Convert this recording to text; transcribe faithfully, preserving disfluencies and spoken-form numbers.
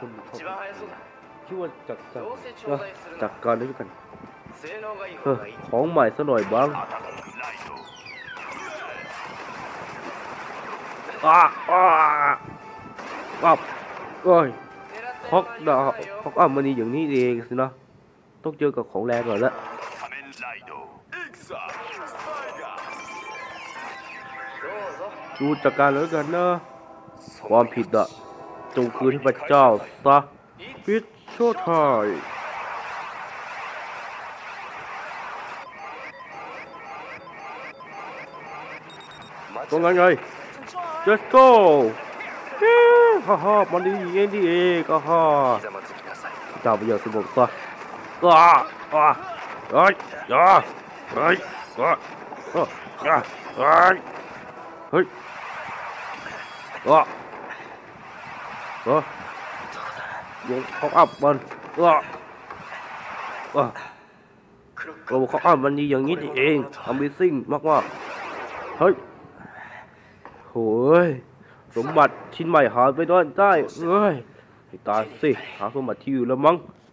คุณ一番早そうだ。 คิดว่าจัดการどうせ頂เนอะ戴するなจัらดการด้วยกัน性能がいいเอ方อがいい。 ของใหม่ซะหน่อยบ้างอ้าอ้าอ้าโอ้ย狙ったฮอก山ดาはว許さないよฮอกอ้ามันนี่อย่างนี้เองสินะต้องเจอกับของแรงก่อนละ仮面ライドエクサスパイガどうぞ。 ดูจัดการแล้วกันนะความผิดอะจงคืนให้พระเจ้าซะพิชโชไทยตรงนั้นไง let's go เฮ้ฮ่าฮ่ามันดีเองดีเองก็ฮ่าひざまずきなさい。 เจ้าไปอย่างสงบซะอ้าอ้าเฮ้ยอ้าเฮ้ยอ้าอ้าอ้าเฮ้ยเฮ้ยอ้าเออลงเขาอัพมันอ้าอ้าโอ้เขาอัพมันดีอย่างนี้นี่เอง Amazing มากมากเฮ้ยโหยสมบัติชิ้นใหม่หายไปด้วยได้เอ้ยให้ตายสิหาสมบัติที่อยู่แล้วมั้ง